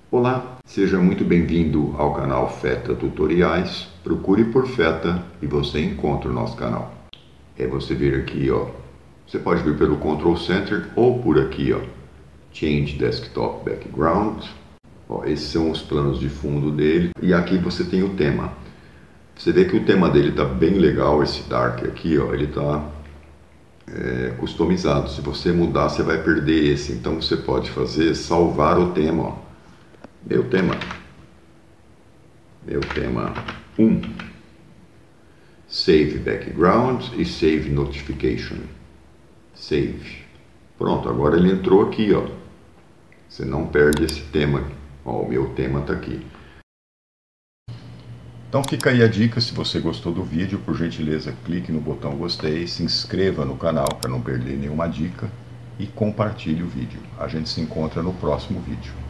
Olá, seja muito bem-vindo ao canal Feta Tutoriais. Procure por Feta e você encontra o nosso canal. É você vir aqui, ó. Você pode vir pelo Control Center ou por aqui, ó. Change Desktop Background. Ó, esses são os planos de fundo dele. E aqui você tem o tema. Você vê que o tema dele tá bem legal, esse Dark aqui, ó. Ele tá customizado. Se você mudar, você vai perder esse. Então você pode fazer salvar o tema, ó. Meu tema 1, Save Background e Save Notification. Save. Pronto, agora ele entrou aqui, ó. Você não perde esse tema. Ó, o meu tema está aqui. Então fica aí a dica, se você gostou do vídeo, por gentileza clique no botão gostei, se inscreva no canal para não perder nenhuma dica e compartilhe o vídeo. A gente se encontra no próximo vídeo.